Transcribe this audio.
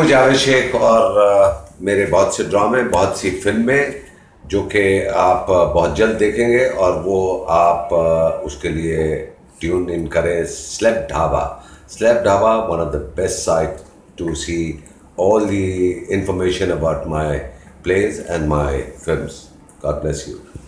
जावेद शेख और मेरे बहुत से ड्रामे, बहुत सी फिल्में जो कि आप बहुत जल्द देखेंगे और वो आप उसके लिए ट्यून इन करें celeb dhaba. Celeb dhaba, one of the best site to see all the information about my plays and my films. God bless you.